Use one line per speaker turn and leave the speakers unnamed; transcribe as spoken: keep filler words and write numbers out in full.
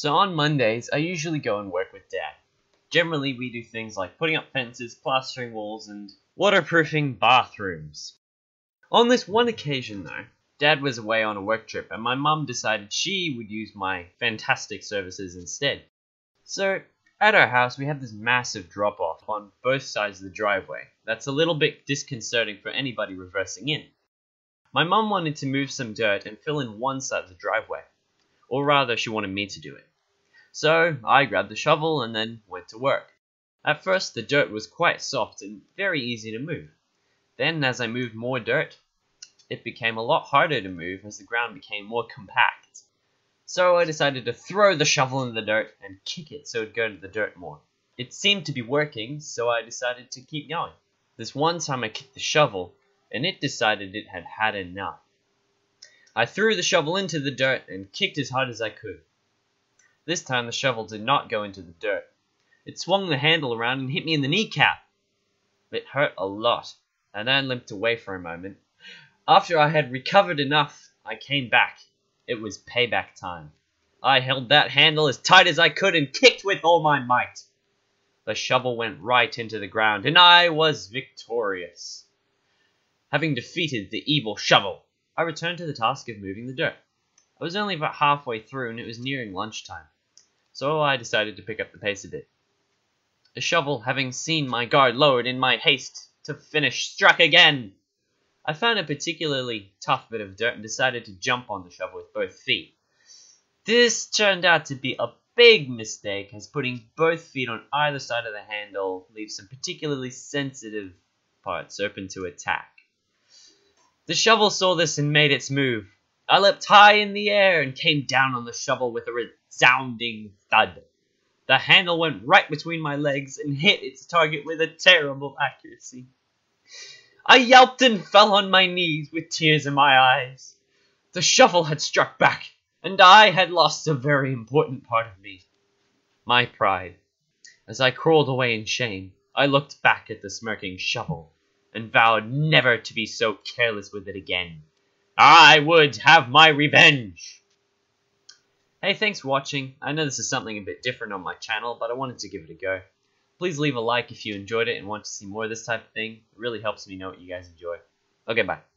So on Mondays, I usually go and work with Dad. Generally, we do things like putting up fences, plastering walls, and waterproofing bathrooms. On this one occasion, though, Dad was away on a work trip, and my mum decided she would use my fantastic services instead. So, at our house, we have this massive drop-off on both sides of the driveway. That's a little bit disconcerting for anybody reversing in. My mum wanted to move some dirt and fill in one side of the driveway. Or rather, she wanted me to do it. So, I grabbed the shovel and then went to work. At first, the dirt was quite soft and very easy to move. Then, as I moved more dirt, it became a lot harder to move as the ground became more compact. So I decided to throw the shovel in the dirt and kick it so it would go to the dirt more. It seemed to be working, so I decided to keep going. This one time I kicked the shovel, and it decided it had had enough. I threw the shovel into the dirt and kicked as hard as I could. This time the shovel did not go into the dirt. It swung the handle around and hit me in the kneecap. It hurt a lot, and I limped away for a moment. After I had recovered enough, I came back. It was payback time. I held that handle as tight as I could and kicked with all my might. The shovel went right into the ground, and I was victorious. Having defeated the evil shovel, I returned to the task of moving the dirt. I was only about halfway through, and it was nearing lunchtime, so I decided to pick up the pace a bit. The shovel, having seen my guard lowered in my haste to finish, struck again. I found a particularly tough bit of dirt and decided to jump on the shovel with both feet. This turned out to be a big mistake, as putting both feet on either side of the handle leaves some particularly sensitive parts open to attack. The shovel saw this and made its move. I leapt high in the air and came down on the shovel with a resounding thud. The handle went right between my legs and hit its target with a terrible accuracy. I yelped and fell on my knees with tears in my eyes. The shovel had struck back, and I had lost a very important part of me, my pride. As I crawled away in shame, I looked back at the smirking shovel and vowed never to be so careless with it again. I would have my revenge! Hey, thanks for watching. I know this is something a bit different on my channel, but I wanted to give it a go. Please leave a like if you enjoyed it and want to see more of this type of thing. It really helps me know what you guys enjoy. Okay, bye.